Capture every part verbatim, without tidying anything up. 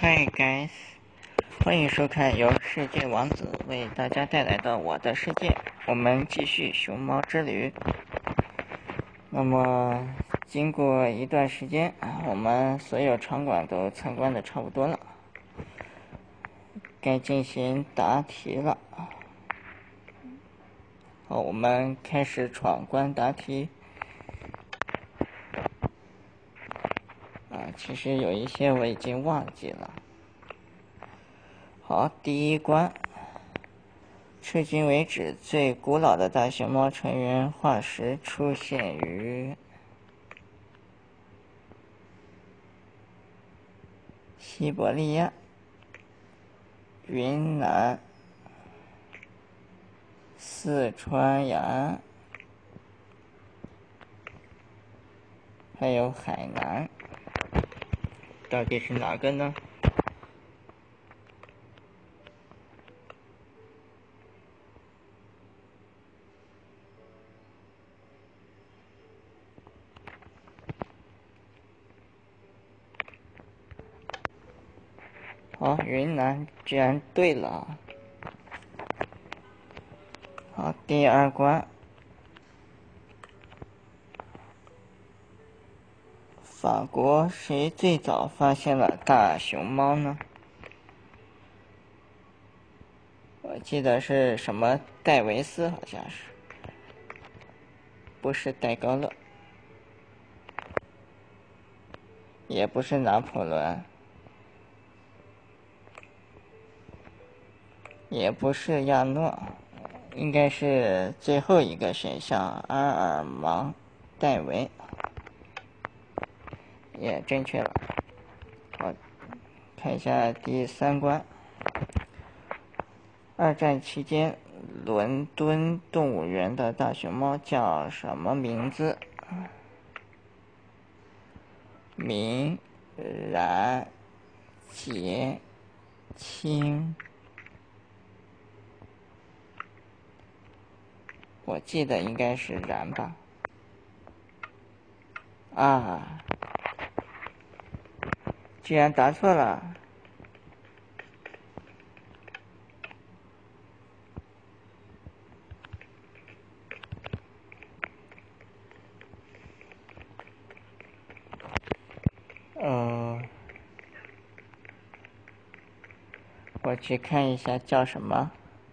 Hi guys，欢迎收看由世界王子为大家带来的《我的世界》，我们继续熊猫之旅。那么经过一段时间，我们所有场馆都参观的差不多了，该进行答题了。好，我们开始闯关答题。啊，其实有一些我已经忘记了。好，第一关，迄今为止最古老的大熊猫成员化石出现于西伯利亚、云南、四川雅安，还有海南，到底是哪个呢？好，云南居然对了。好，第二关，法国谁最早发现了大熊猫呢？我记得是什么戴维斯，好像是，不是戴高乐，也不是拿破仑，也不是亚诺，应该是最后一个选项阿尔芒戴维，也正确了。好，看一下第三关。二战期间，伦敦动物园的大熊猫叫什么名字？明、然、杰、清。我记得应该是然吧。啊，居然答错了。呃，我去看一下叫什么。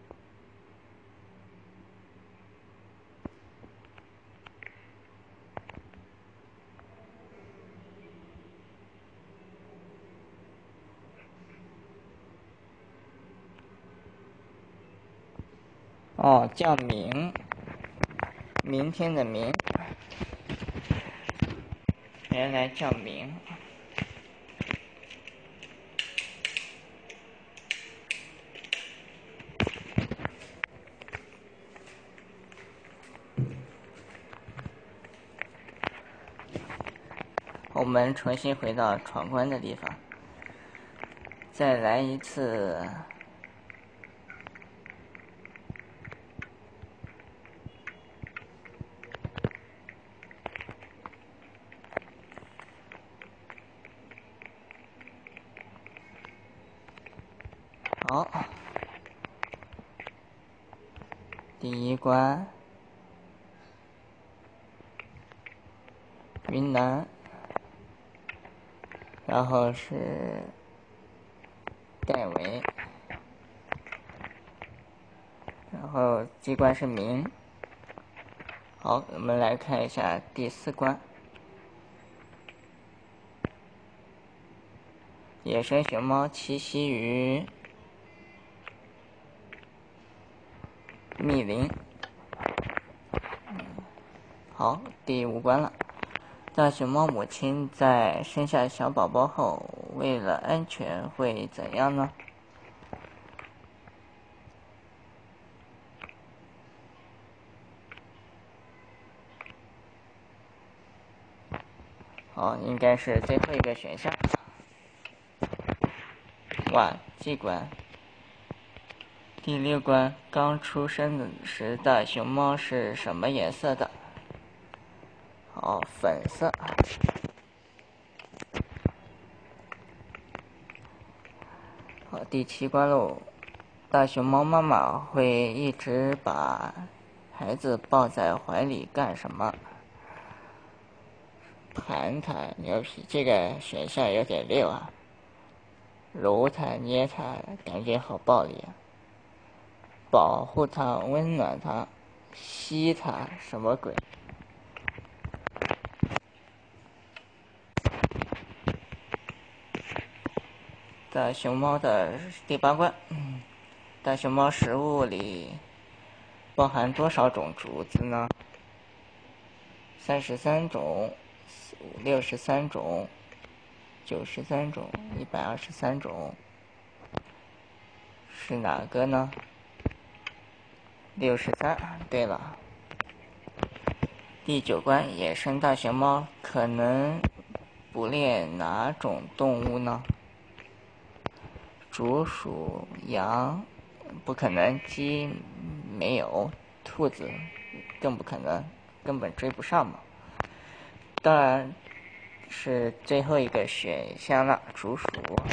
哦，叫明，明天的明，原来叫明。我们重新回到闯关的地方，再来一次。好，第一关，云南，然后是戴维，然后机关是明。好，我们来看一下第四关，野生熊猫栖息于密林。好，第五关了。大熊猫母亲在生下小宝宝后，为了安全会怎样呢？好，应该是最后一个选项。哇，这关。第六关，刚出生时的熊猫是什么颜色的？好，粉色。 好，第七关喽。大熊猫妈妈会一直把孩子抱在怀里干什么？盘它、牛皮，这个选项有点溜啊。揉它、捏它，感觉好暴力啊。保护它、温暖它，吸它，什么鬼？大熊猫的第八关，嗯，大熊猫食物里包含多少种竹子呢？三十三种、六十三种、九十三种、一百二十三种，是哪个呢？六十三，对了。第九关，野生大熊猫可能捕猎哪种动物呢？竹鼠、羊，不可能，鸡没有，兔子更不可能，根本追不上嘛。当然是最后一个选项了，竹鼠。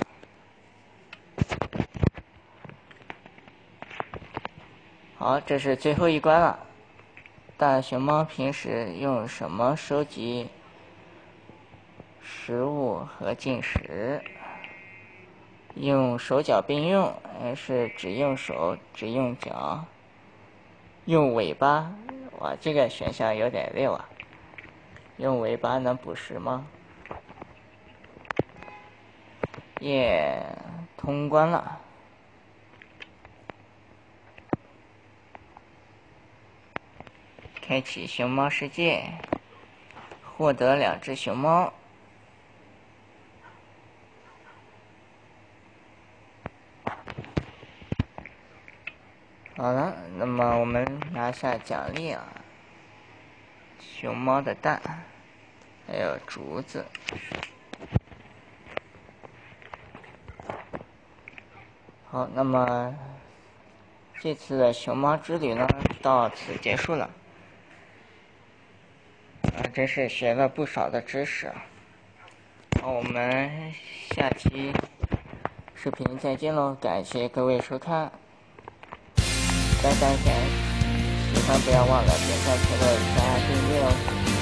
好，这是最后一关了。大熊猫平时用什么收集食物和进食？用手脚并用，还是只用手只用脚？用尾巴？哇，这个选项有点溜啊！用尾巴能捕食吗？耶，通关了。开启熊猫世界，获得两只熊猫。好了，那么我们拿下奖励啊，熊猫的蛋，还有竹子。好，那么这次的熊猫之旅呢，到此结束了。啊，真是学了不少的知识啊！好，我们下期视频再见喽！感谢各位收看，拜拜！喜欢不要忘了点赞、评论、加订阅哦！